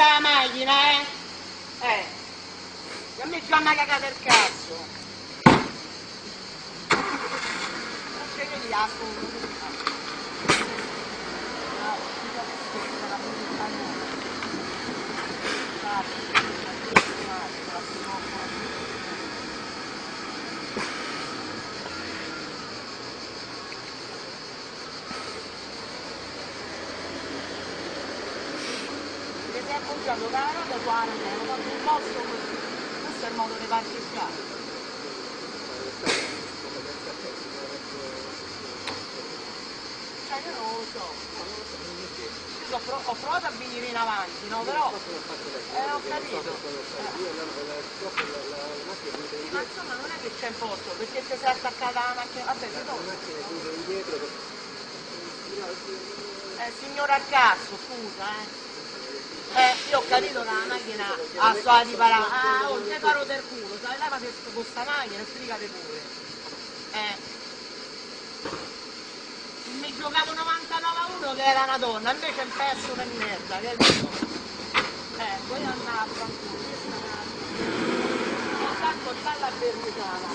sta la macchina, che a me già una cagata il cazzo. Non c'è che gli appo. Stai appoggiando la roba uguale, lo faccio un posto così. Questo è il modo di parcheggiare. Cioè io non lo so. Io ho provato a venire in avanti, no? Però. Ho capito. Ma insomma non è che c'è posto, perché se sei attaccata alla macchina. Vabbè, se no. Signora al cazzo, scusa, io ho capito che la macchina ha sta di parare. Ah, oh, te paro del culo, sai, levati con sta macchina e sbrigate pure. Mi giocavo 99-1 che era una donna, invece è un pezzo di merda, capito? Vuoi andare a fanculo, tanto sta la berlusana.